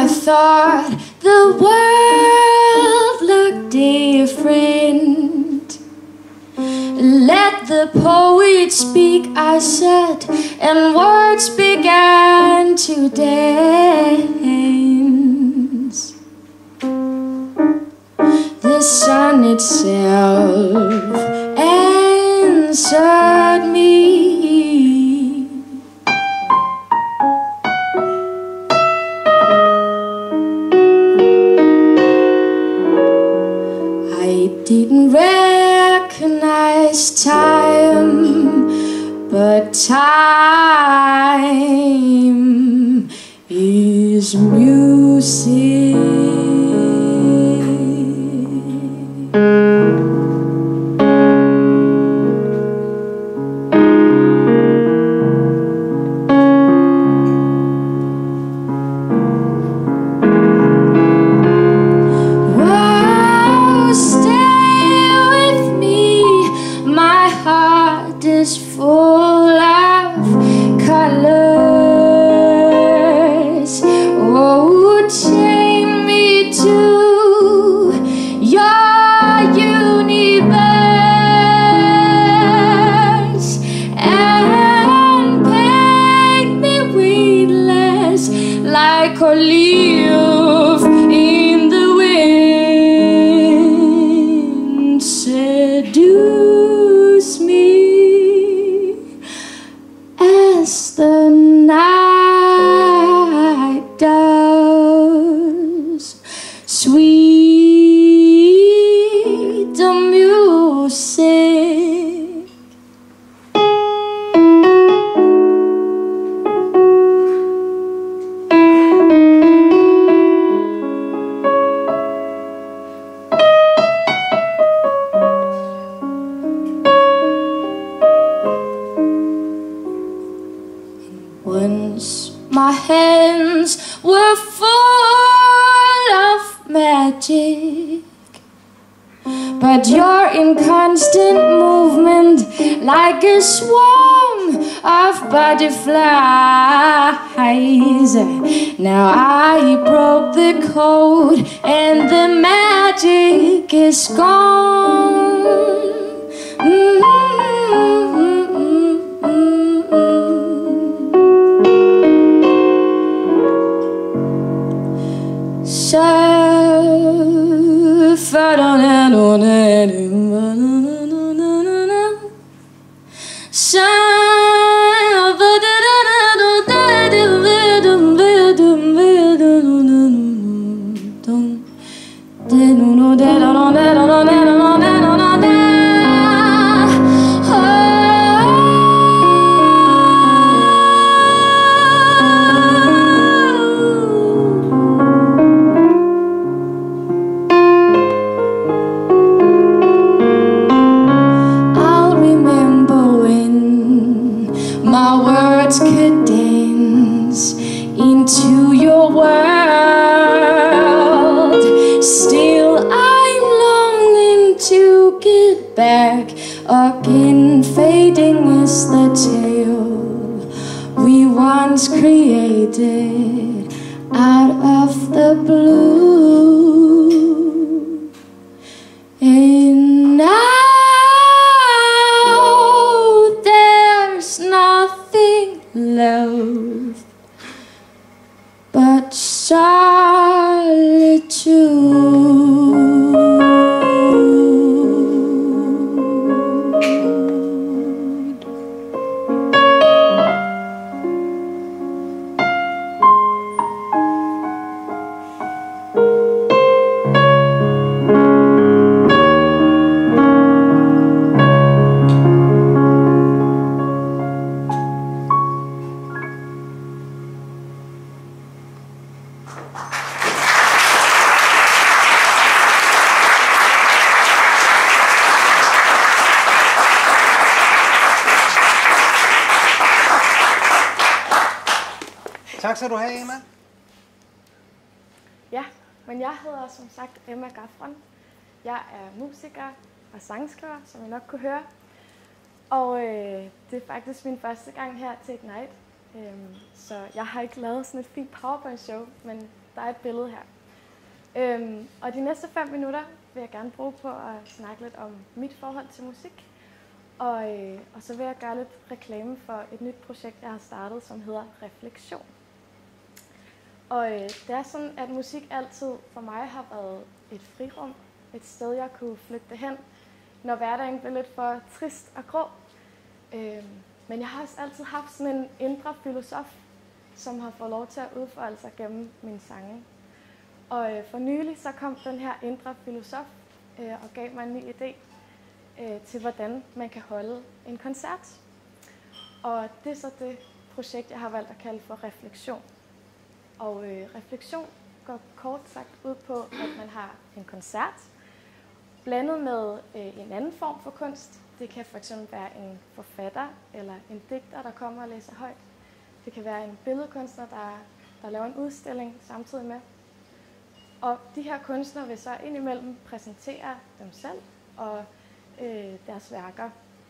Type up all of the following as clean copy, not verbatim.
I thought the world looked different. Let the poet speak, I said, and words began to dance. The sun itself answered me. I didn't recognize time, but time is music. Once my hands were full of magic, but you're in constant movement like a swarm of butterflies. Now I broke the code and the magic is gone. Again, fading is the tale we once created out of the blue. And now there's nothing left but solitude. Tak skal du have, Emma. Ja, men jeg hedder som sagt Emma Gaffron. Jeg er musiker og sangskriver, som I nok kunne høre. Og det er faktisk min første gang her til Ignite. Så jeg har ikke lavet sådan et fint PowerPoint-show, men der er et billede her. Og de næste 5 minutter vil jeg gerne bruge på at snakke lidt om mit forhold til musik. Og så vil jeg gøre lidt reklame for et nyt projekt, jeg har startet, som hedder Refleksion. Og det er sådan, at musik altid for mig har været et frirum. Et sted, jeg kunne flygte hen, når hverdagen blev lidt for trist og grå. Men jeg har også altid haft sådan en indre filosof, som har fået lov til at udfolde sig gennem mine sange. Og for nylig så kom den her indre filosof og gav mig en ny idé til, hvordan man kan holde en koncert. Og det er så det projekt, jeg har valgt at kalde for Refleksion. Og refleksion går kort sagt ud på, at man har en koncert, blandet med en anden form for kunst. Det kan fx være en forfatter eller en digter, der kommer og læser højt. Det kan være en billedkunstner, der laver en udstilling samtidig med. Og de her kunstnere vil så indimellem præsentere dem selv og deres værker.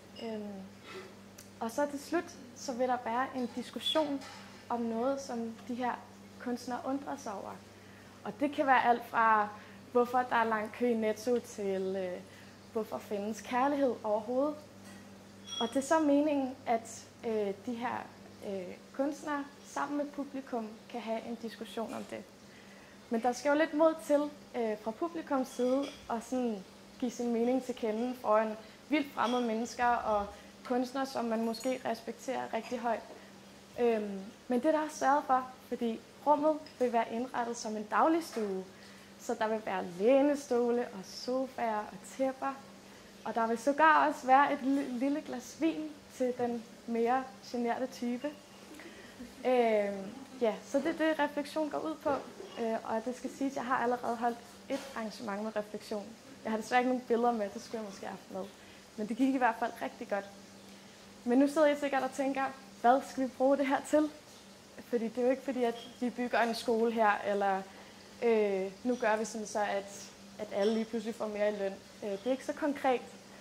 Og så til slut, så vil der være en diskussion om noget, som de her kunstnere undrer sig over. Og det kan være alt fra, hvorfor der er lang kø i Netto, til hvorfor findes kærlighed overhovedet. Og det er så meningen, at de her kunstnere sammen med publikum kan have en diskussion om det. Men der skal jo lidt mod til fra publikums side at sådan give sin mening til kende foran vildt fremmede mennesker og kunstnere, som man måske respekterer rigtig højt. Men det der er sørget for, fordi rummet vil være indrettet som en dagligstue, så der vil være lænestole og sofaer og tæpper, og der vil sågar også være et lille glas vin til den mere generte type. Så det er det, Refleksion går ud på, og det skal siges, at jeg har allerede holdt et arrangement med Refleksion. Jeg har desværre ikke nogen billeder med, det skulle jeg måske have haft med, men det gik i hvert fald rigtig godt. Men nu sidder jeg sikkert og tænker, hvad skal vi bruge det her til? Fordi det er jo ikke fordi, at vi bygger en skole her, eller nu gør vi sådan så, at alle lige pludselig får mere i løn. Det er ikke så konkret,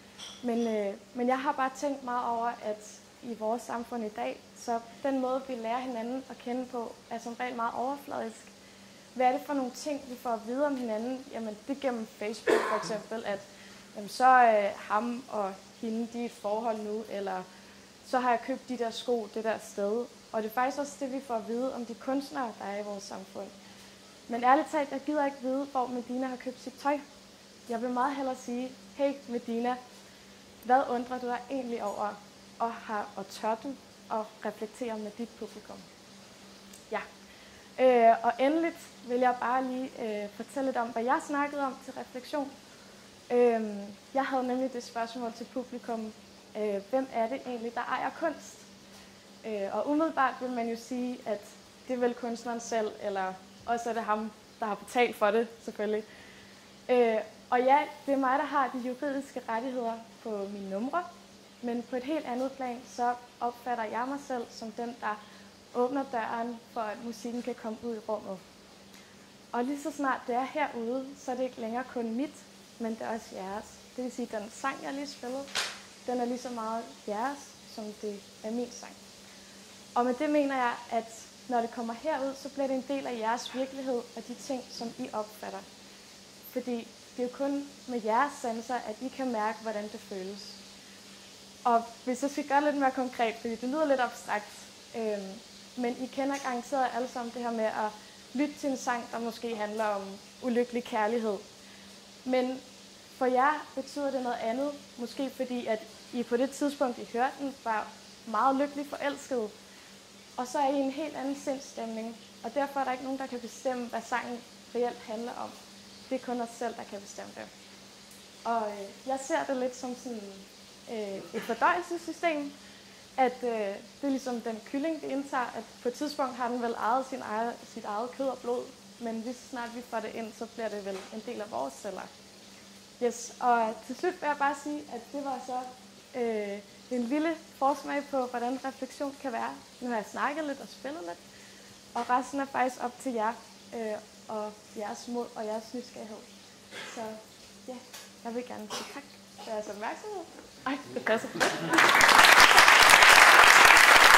men jeg har bare tænkt meget over, at i vores samfund i dag, så den måde, vi lærer hinanden at kende på, er som regel meget overfladisk. Hvad er det for nogle ting, vi får at vide om hinanden? Jamen, det gennem Facebook for eksempel, at jamen, så er ham og hende, de er et forhold nu, eller så har jeg købt de der sko det der sted. Og det er faktisk også det, vi får at vide om de kunstnere, der er i vores samfund. Men ærligt talt, jeg gider ikke vide, hvor Medina har købt sit tøj. Jeg vil meget hellere sige, hey Medina, hvad undrer du dig egentlig over, og tør du at reflektere med dit publikum? Ja. Og endeligt vil jeg bare lige fortælle lidt om, hvad jeg snakkede om til Refleksion. Jeg havde nemlig det spørgsmål til publikum, hvem er det egentlig, der ejer kunst? Og umiddelbart vil man jo sige, at det er vel kunstneren selv, eller også er det ham, der har betalt for det, selvfølgelig. Og ja, det er mig, der har de juridiske rettigheder på mine numre, men på et helt andet plan, så opfatter jeg mig selv som den, der åbner døren for, at musikken kan komme ud i rummet. Og lige så snart det er herude, så er det ikke længere kun mit, men det er også jeres. Det vil sige, at den sang, jeg lige spillede, den er lige så meget jeres, som det er min sang. Og med det mener jeg, at når det kommer herud, så bliver det en del af jeres virkelighed og de ting, som I opfatter. Fordi det er jo kun med jeres sanser, at I kan mærke, hvordan det føles. Og hvis jeg skal gøre lidt mere konkret, fordi det lyder lidt abstrakt, men I kender garanteret alle sammen det her med at lytte til en sang, der måske handler om ulykkelig kærlighed. Men for jer betyder det noget andet, måske fordi, at I på det tidspunkt, I hørte den, var meget lykkelig forelsket. Og så er I i en helt anden sindsstemning, og derfor er der ikke nogen, der kan bestemme, hvad sangen reelt handler om. Det er kun os selv, der kan bestemme det. Og jeg ser det lidt som sådan et fordøjelsessystem, at det er ligesom den kylling, vi indtager, at på et tidspunkt har den vel ejet sit eget kød og blod, men lige så snart vi får det ind, så bliver det vel en del af vores celler. Yes, og til slut vil jeg bare sige, at det var så en lille forsmag på, hvordan refleksion kan være. Nu har jeg snakket lidt og spillet lidt, og resten er faktisk op til jer og jeres mod og jeres nysgerrighed. Så ja, jeg vil gerne sige tak for jeres opmærksomhed. Ej, det passer.